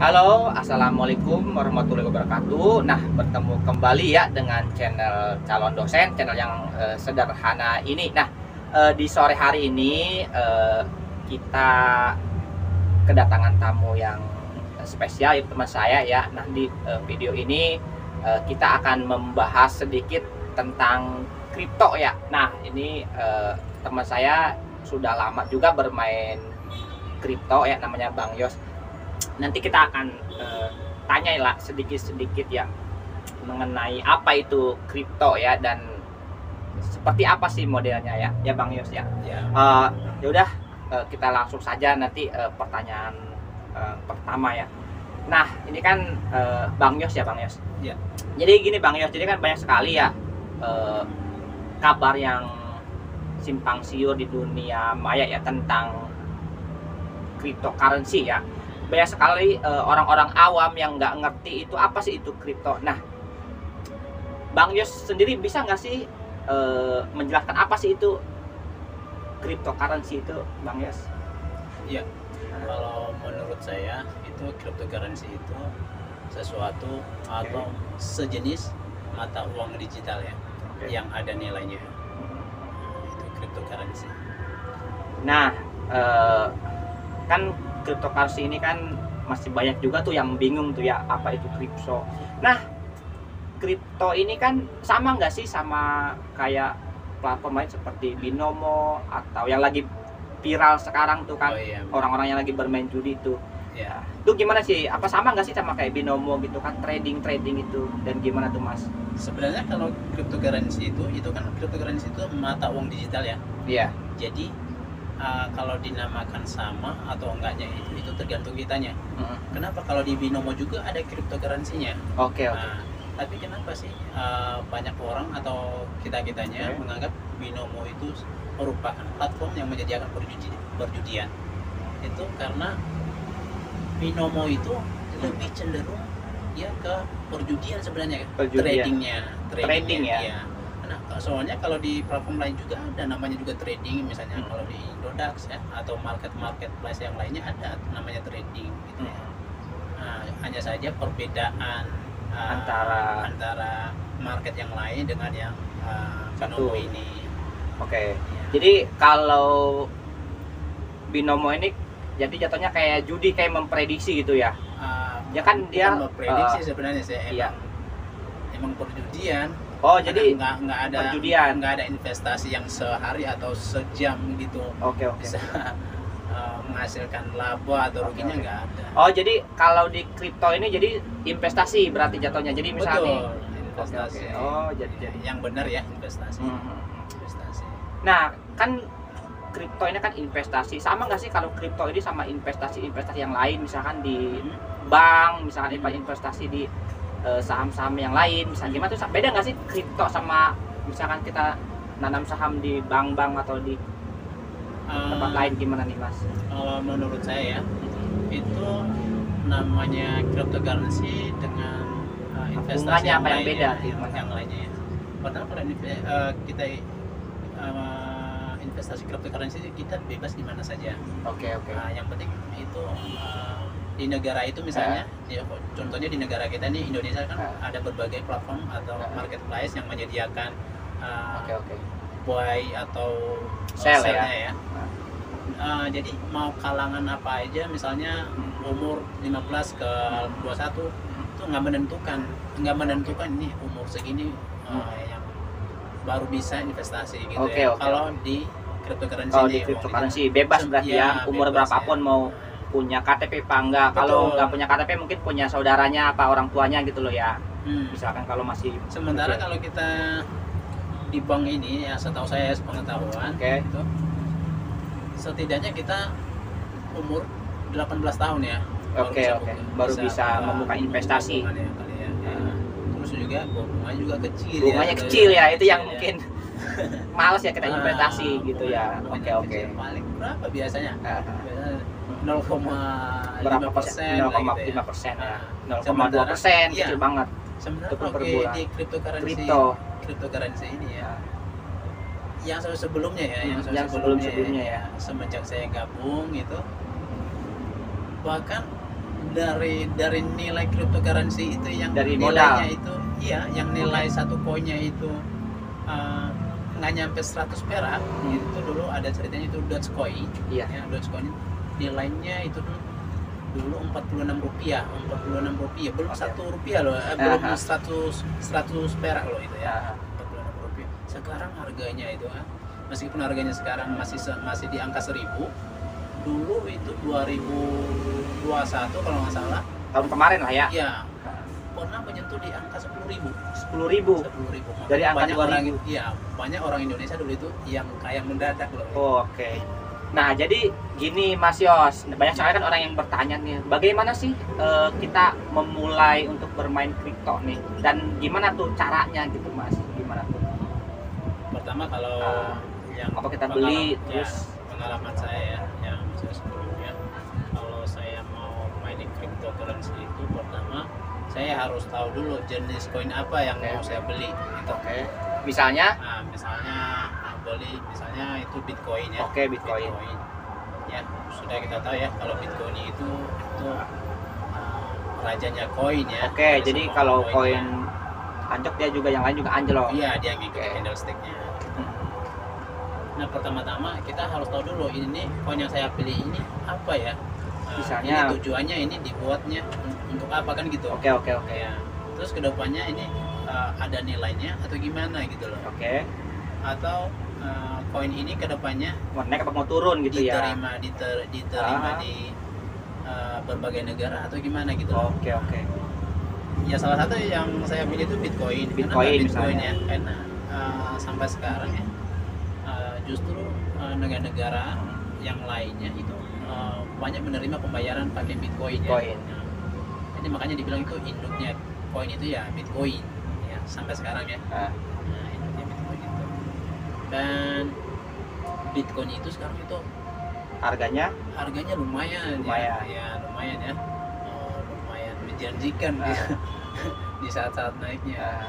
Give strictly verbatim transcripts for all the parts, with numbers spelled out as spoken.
Halo, assalamualaikum warahmatullahi wabarakatuh. Nah, bertemu kembali ya dengan channel calon dosen, channel yang eh, sederhana ini. Nah, eh, di sore hari ini eh, kita kedatangan tamu yang spesial, itu teman saya ya. Nah, di eh, video ini eh, kita akan membahas sedikit tentang kripto ya. Nah, ini eh, teman saya sudah lama juga bermain kripto ya, namanya Bang Yos. Nanti kita akan uh, tanya sedikit-sedikit ya mengenai apa itu kripto ya, dan seperti apa sih modelnya ya, ya Bang Yos ya. Ya. Uh, ya udah uh, kita langsung saja nanti uh, pertanyaan uh, pertama ya. Nah ini kan uh, Bang Yos ya Bang Yos. Ya. Jadi gini Bang Yos, jadi kan banyak sekali ya uh, kabar yang simpang siur di dunia maya ya tentang cryptocurrency ya. Banyak sekali orang-orang uh, awam yang nggak ngerti itu apa sih itu kripto. Nah, Bang Yos sendiri bisa nggak sih uh, menjelaskan apa sih itu cryptocurrency itu, Bang Yos? Ya, kalau menurut saya itu cryptocurrency itu sesuatu okay. atau sejenis mata uang digital ya, okay. yang ada nilainya. Itu cryptocurrency. Nah, uh, kan cryptocurrency ini kan masih banyak juga tuh yang bingung tuh ya apa itu kripto. Nah, kripto ini kan sama nggak sih sama kayak platform lain seperti Binomo atau yang lagi viral sekarang tuh kan, oh, iya, orang-orang yang lagi bermain judi itu. Ya. Itu gimana sih? Apa sama nggak sih sama kayak Binomo gitu kan, trading trading itu, dan gimana tuh Mas? Sebenarnya kalau cryptocurrency itu itu kan cryptocurrency itu mata uang digital ya. Iya. Jadi Uh, kalau dinamakan sama atau enggaknya itu itu tergantung kitanya. Uh-huh. Kenapa kalau di Binomo juga ada cryptocurrency-nya? Oke, okay, oke. Okay. Nah, tapi kenapa sih uh, banyak orang atau kita-kitanya okay. menganggap Binomo itu merupakan platform yang menyediakan perjudi perjudian? Itu karena Binomo itu lebih cenderung ya ke perjudian sebenarnya, perjudian. tradingnya, tradingnya, trading ya. ya. Nah, soalnya kalau di platform lain juga ada namanya juga trading, misalnya hmm. kalau di Indodax ya atau market marketplace yang lainnya ada namanya trading gitu ya. Nah, hanya saja perbedaan uh, antara antara market yang lain dengan yang uh, Binomo ini. Oke. Okay. Ya. Jadi kalau Binomo ini jadi jatuhnya kayak judi, kayak memprediksi gitu ya. Uh, ya kan dia memprediksi uh, sebenarnya sih emang, iya. emang perjudian. Oh, jadi nggak nggak ada perjudian, nggak ada investasi yang sehari atau sejam gitu. Oke, oke. Bisa uh, menghasilkan laba atau ruginya nggak okay. ada. Oh, jadi kalau di kripto ini jadi investasi berarti jatuhnya. Jadi misalnya betul, investasi. Okay, okay. Oh, jadi jadi yang benar ya investasi. Hmm. Investasi. Nah, kan kripto ini kan investasi. Sama nggak sih kalau kripto ini sama investasi-investasi yang lain, misalkan di hmm. bank, misalkan hmm. investasi di saham-saham yang lain, misalnya gimana tuh, beda nggak sih kripto sama misalkan kita nanam saham di bank-bank atau di uh, tempat lain, gimana nih Mas? Kalau menurut saya ya, itu namanya cryptocurrency dengan uh, investasi yang, apa yang beda yang, yang lainnya ya. Padahal kalau uh, kita uh, investasi cryptocurrency kita bebas di mana saja. Oke, okay, oke. Okay. Nah, yang penting itu uh, di negara itu misalnya, eh. ya, contohnya di negara kita nih Indonesia kan eh. ada berbagai platform atau eh. marketplace yang menyediakan uh, okay, okay. buy atau sell ya. ya. Eh. Uh, jadi mau kalangan apa aja, misalnya umur lima belas ke dua puluh satu itu nggak menentukan, nggak menentukan ini umur segini uh, hmm. yang baru bisa investasi gitu okay, ya. Okay, Kalau okay. di cryptocurrency, oh, di cryptocurrency bebas berarti ya, ya umur bebas, berapapun ya. Mau punya K T P apa enggak. Kalau nggak punya K T P mungkin punya saudaranya apa orang tuanya gitu loh ya. Hmm. Misalkan kalau masih sementara kalau kita di bank ini ya, setahu saya sepengetahuan okay. itu setidaknya kita umur delapan belas tahun ya. Oke okay, oke. Okay. Baru bisa, bisa membuka investasi. Ya, kali ya. Ya. Nah, terus juga bunganya juga kecil. Bunganya ya, kecil ya, itu yang ya. Mungkin males ya kita investasi ah, gitu ya. Oke oke. Okay, okay. Paling berapa biasanya? Uh, biasanya nol koma lima persen, nol koma lima persen ya, nol koma dua persen, kecil banget. Sebenarnya kalau di cryptocurrency, Crypto. cryptocurrency ini ya, yang sebelumnya ya, yang, yang sebelum sebelumnya ya, semenjak saya gabung itu, bahkan dari dari nilai cryptocurrency itu yang Dari nilainya modal. itu iya yang nilai satu koinnya itu uh, nggak nyampe seratus perak. Hmm. Itu dulu ada ceritanya itu Dogecoin. Iya. Ya, Dogecoin nilainya itu dulu dulu empat puluh enam rupiah, empat puluh enam rupiah, belum Oke. satu rupiah loh, eh, belum Aha. seratus seratus perak loh itu ya. Ya. empat puluh enam rupiah. Sekarang harganya itu kan, meskipun harganya sekarang masih se- masih di angka seribu, dulu itu dua ribu dua puluh satu kalau nggak salah, Tahun kemarin lah ya. ya pernah menyentuh di angka sepuluh ribu. sepuluh ribu. sepuluh ribu. Dari angka banyak dua orang, ribu. iya, banyak orang Indonesia dulu itu yang kaya mendadak loh. Oh, Oke. Nah, jadi gini Mas Yos, banyak sekali kan orang yang bertanya nih, bagaimana sih eh, kita memulai untuk bermain kripto nih, dan gimana tuh caranya gitu Mas? Gimana tuh? Pertama kalau Ah, yang apa kita pengalaman- beli, ya, terus pengalaman saya ya yang sudah sebelumnya, kalau saya mau mainin cryptocurrency itu pertama saya harus tahu dulu jenis koin apa yang Oke. mau saya beli gitu. Oke. Misalnya, Nah, misalnya beli misalnya itu Bitcoin ya. oke Bitcoin. Ya, sudah kita tahu ya kalau Bitcoin itu itu uh, rajanya koin ya. Oke, Dari jadi semua kalau koinnya. koin anjok dia juga yang lain juga anjlok. Iya, dia ngikut Oke. candlestick-nya. Hmm. Nah, pertama-tama kita harus tahu dulu ini koin yang saya pilih ini apa ya. Uh, Misalnya- ini tujuannya ini dibuatnya un- untuk apa kan gitu. Oke oke oke. Ya. Terus kedepannya ini uh, ada nilainya atau gimana gitu loh. Oke. Atau uh, koin ini kedepannya Mau naik apa mau turun gitu ya? diterima diter- diterima Ah. di uh, berbagai negara atau gimana gitu loh. Oke oke. Ya salah satu yang saya pilih itu Bitcoin. Bitcoin Kenapa Bitcoin misalnya. ya? Karena uh, sampai sekarang ya uh, justru uh, negara-negara yang lainnya itu uh, banyak menerima pembayaran pakai Bitcoin, Bitcoin. ya. Nah, jadi makanya dibilang itu induknya koin itu ya Bitcoin ya sampai sekarang ya. Nah, Nah, induknya Bitcoin itu. Dan Bitcoin itu sekarang itu harganya harganya lumayan, Lumayan. ya, ya lumayan ya. Oh, lumayan menjanjikan di, Ah. di saat-saat naiknya. ah,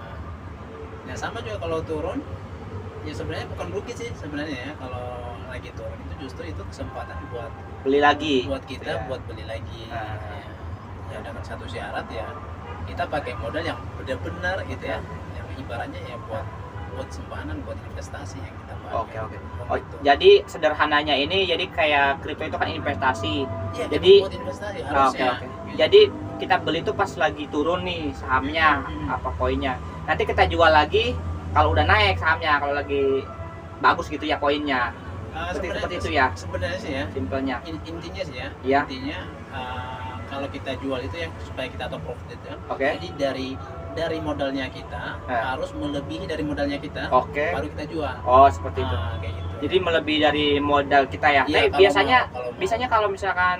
Nah sama juga kalau turun, ya sebenarnya bukan rugi sih sebenarnya ya kalau lagi turun itu justru itu kesempatan buat beli lagi. buat kita Ya. buat beli lagi. Ah. Ya. Ya dengan satu syarat ya kita pakai modal yang benar-benar gitu ya, yang ibaratnya ya buat buat simpanan, buat investasi yang kita pakai. Oke oke. Oh, Oh, gitu. jadi sederhananya ini jadi kayak kripto itu kan investasi. Ya, jadi- buat investasi Oke harusnya. oke. Jadi kita beli itu pas lagi turun nih sahamnya Hmm. apa koinnya. Nanti kita jual lagi kalau udah naik sahamnya, kalau lagi bagus gitu ya koinnya. Ah, Seperti- sebenarnya- seperti itu ya? Sebenarnya sih ya. Simpelnya. In- intinya sih ya. Iya. Intinya uh, kalau kita jual itu ya supaya kita tahu profit itu ya. Oke. Jadi dari dari modalnya kita Eh. harus melebihi dari modalnya kita, Oke. baru kita jual. Oh, seperti itu. Ah, kayak gitu. Jadi melebihi dari modal kita ya. Iya, Tapi kalau biasanya mau- kalau mau- biasanya kalau misalkan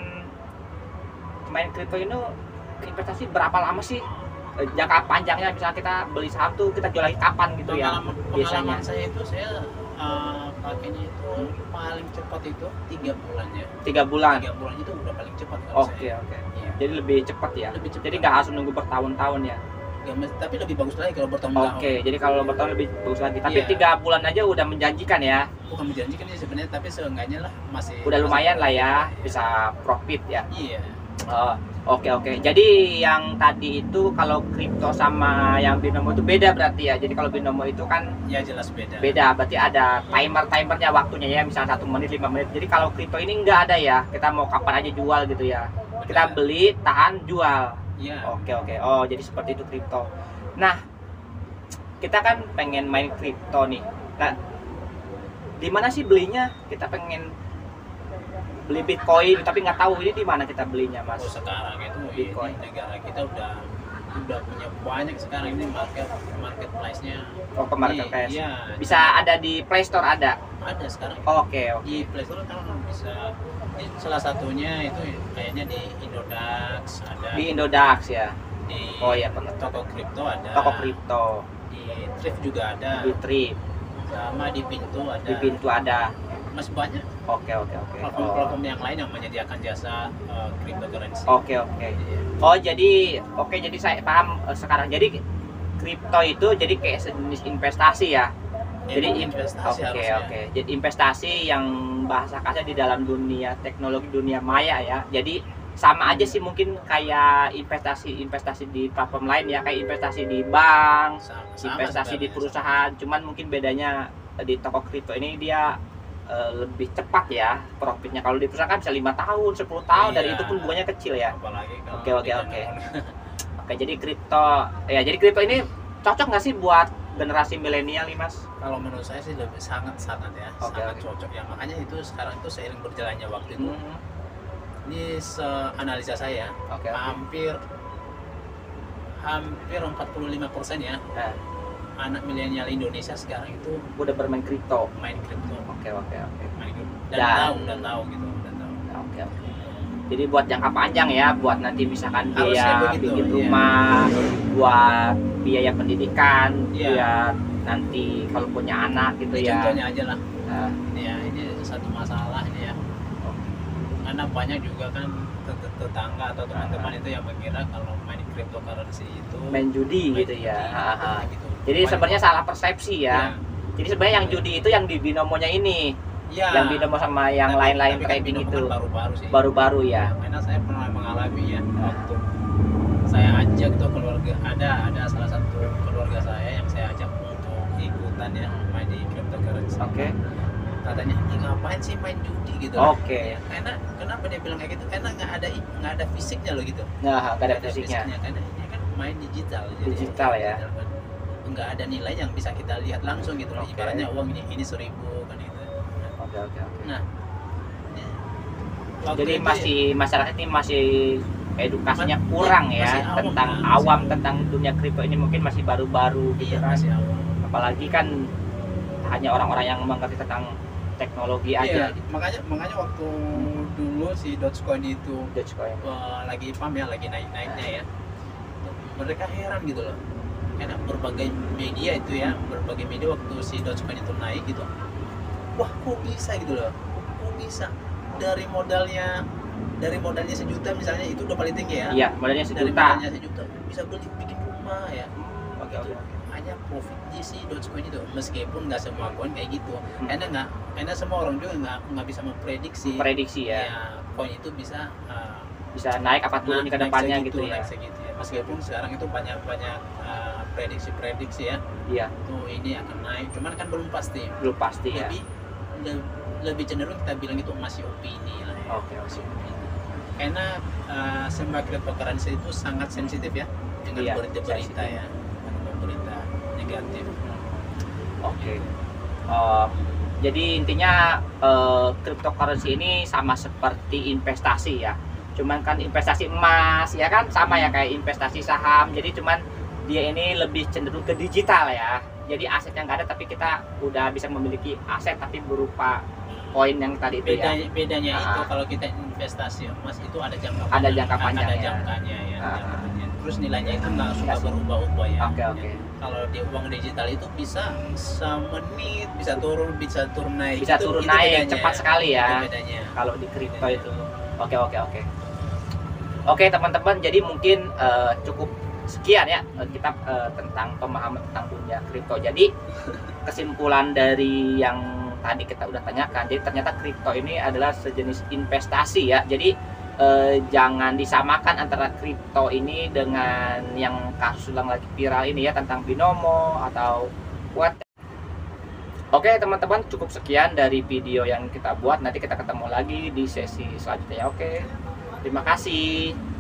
main kripto ini investasi berapa lama sih? Eh, Jangka panjangnya misalnya kita beli saham tuh kita jual lagi kapan gitu ya? pengalaman, biasanya. pengalaman saya itu saya uh, pakainya itu paling cepat itu tiga bulan ya. Tiga bulan. Tiga bulan itu udah paling cepat kalau Oke saya. oke. Iya. Jadi lebih cepat ya. Lebih cepat. Jadi nggak harus nunggu bertahun-tahun ya. Nggak mesti- tapi lebih bagus lagi kalau bertahun-tahun. Oke. Jadi kalau bertahun lebih bagus lagi. Tapi Iya. tiga bulan aja udah menjanjikan ya. Bukan menjanjikan sih sebenarnya, tapi seenggaknya lah masih. Udah masih lumayan lah ya. profit, Bisa profit ya. Iya. Oh, Oke oke. Jadi yang tadi itu kalau kripto sama yang binomo itu beda berarti ya. Jadi kalau binomo itu kan Ya jelas beda. beda, berarti ada timer timernya waktunya ya, misalnya satu menit lima menit. Jadi kalau kripto ini nggak ada ya. Kita mau kapan aja jual gitu ya. Kita beli, tahan, jual. Iya. Oke oke. Oh jadi seperti itu kripto. Nah kita kan pengen main kripto nih. Nah di mana sih belinya? Kita pengen beli Bitcoin tapi nggak tahu ini di mana kita belinya mas. Oh, sekarang itu Bitcoin. ini negara kita udah udah punya banyak sekarang ini market marketplace-nya. Oh ke marketplace. Iya. Bisa ada di Play Store ada. Ada sekarang. Oke oke. Di Play Store kan bisa. Ini salah satunya itu kayaknya di Indodax ada. Di Indodax ya. di Oh iya pernah. toko kripto ada. Toko kripto. Di Thrift juga ada. Di Trip. Sama di Pintu ada. Di Pintu ada. Masih banyak Oke oke oke. Oh. platform-platform yang lain yang menyediakan jasa uh, cryptocurrency. Oke oke. Iya. Oh jadi oke jadi saya paham eh, sekarang. Jadi kripto itu jadi kayak sejenis investasi ya. Jadi Emang in- investasi oke harusnya. oke. Jadi investasi yang bahasa kasar di dalam dunia teknologi dunia maya ya. Jadi sama aja sih mungkin kayak investasi-investasi di platform lain ya, kayak investasi di bank, Sama, sama investasi di sebenarnya, perusahaan. Cuman mungkin bedanya di toko kripto ini dia eh, lebih cepat ya profitnya. Kalau di perusahaan kan bisa lima tahun, sepuluh tahun, dan Iya. itu pun bunganya kecil ya. apalagi kalau Oke, oke, dengan oke. on- Oke, jadi kripto ya, jadi kripto ini cocok nggak sih buat generasi milenial nih, Mas? Kalau menurut saya sih lebih sangat-sangat ya, Oke, sangat oke. cocok ya. Makanya itu sekarang itu seiring berjalannya waktu itu, Hmm, ini seanalisa saya Oke, oke. hampir hampir empat puluh lima persen ya Nah, anak milenial Indonesia sekarang itu udah bermain kripto. main kripto, Oke, oke, oke. main kripto dan, Dan- tahu dan tahu gitu, dan tahu. Oke, oke. Jadi buat jangka panjang ya, buat nanti misalkan Harusnya biaya begitu, bikin iya. rumah, buat biaya pendidikan, Iya. biar nanti kalau punya anak gitu Ini ya. contohnya aja lah. Nah, Ini ya, ini satu masalah ini ya. Karena banyak juga kan tet- tetangga atau teman-teman itu yang mengira kalau main cryptocurrency itu main judi main gitu ya. judi, Ha, ha. gitu. Jadi Banyak sebenarnya orang- salah persepsi ya. Iya. Jadi sebenarnya yang judi itu yang di binomonya ini, Iya. yang binomo sama yang Tapi- lain-lain tapi kan trading binomo itu kan baru-baru sih. baru-baru ya. Karena saya pernah mengalami ya waktu saya ajak tuh keluarga, ada ada salah satu keluarga saya yang saya ajak untuk ikutan ya main di cryptocurrency. Oke. Katanya, "Ih, ngapain sih main judi gitu?" Oke. Ya, karena kenapa dia bilang kayak gitu? Karena nggak ada nggak ada fisiknya loh gitu. Nah, nggak ada fisiknya. Karena ini kan main digital. Digital ya. kan. Nggak ada nilai yang bisa kita lihat langsung gitu loh. Oke. Ibaratnya uang ini ini seribu kan gitu. Oke, oke, oke. Nah, waktu Jadi itu masih masyarakat ini masih edukasinya Ma- kurang ya masih awam, tentang masih awam awam. tentang dunia kripto ini, mungkin masih baru-baru gitu iya kan. masih awal. Apalagi kan hanya orang-orang yang mengerti tentang teknologi Iya, aja. makanya makanya waktu dulu si Dogecoin itu Dogecoin. uh, lagi pam ya, lagi naik-naiknya ya. Mereka heran gitu loh. Karena berbagai media itu ya, berbagai media waktu si Dogecoin itu naik gitu. Wah, kok bisa gitu loh. Kok bisa dari modalnya dari modalnya sejuta misalnya, itu udah paling tinggi ya. Iya, modalnya Dari sejuta. modalnya sejuta bisa beli bikin rumah ya. Oke, Itu oke. hanya profit di si Dogecoin itu, meskipun nggak semua koin kayak gitu. Hmm. Karena nggak, karena semua orang juga nggak nggak bisa memprediksi. Prediksi ya. Ya, koin itu bisa uh, Bisa naik apa turun naik- ke naik depannya segitu, gitu ya. naik segitu ya. Meskipun sekarang itu banyak banyak uh, prediksi-prediksi ya. Iya, Tuh ini akan naik, cuman kan belum pasti. belum pasti ya. Lebih le- lebih cenderung kita bilang itu masih opini lah ya. Oke, Masih oke. opini. Karena uh, semua cryptocurrency itu sangat sensitif ya dengan Iya, berita-berita sensitif. ya, dengan berita negatif. Oke. Eh, jadi intinya eh, cryptocurrency ini sama seperti investasi ya. Cuman kan investasi emas ya kan sama ya kayak investasi saham. Jadi cuman dia ini lebih cenderung ke digital ya. Jadi asetnya nggak ada tapi kita udah bisa memiliki aset tapi berupa koin yang tadi itu Beda, ya. bedanya Ah. itu kalau kita investasi emas itu ada jangka Ada panjang, jangka panjangnya. ada jangkanya ya, Ah. jangka panjang. Terus nilainya itu nggak suka Nggak sih. berubah-ubah ya. Oke, oke. Kalau di uang digital itu bisa semenit bisa turun bisa turun naik. Bisa Itu- turun itu naik bedanya. cepat sekali ya. Itu bedanya. Kalau di kripto itu. Oke, oke, oke. Oke, teman-teman, jadi mungkin eh, cukup sekian ya eh, kita eh, tentang pemahaman tentang dunia kripto. Jadi kesimpulan dari yang tadi kita udah tanyakan, jadi ternyata kripto ini adalah sejenis investasi ya. Jadi eh, jangan disamakan antara kripto ini dengan yang kasus yang lagi viral ini ya tentang binomo atau what. Oke teman-teman, cukup sekian dari video yang kita buat. Nanti kita ketemu lagi di sesi selanjutnya. Oke, terima kasih.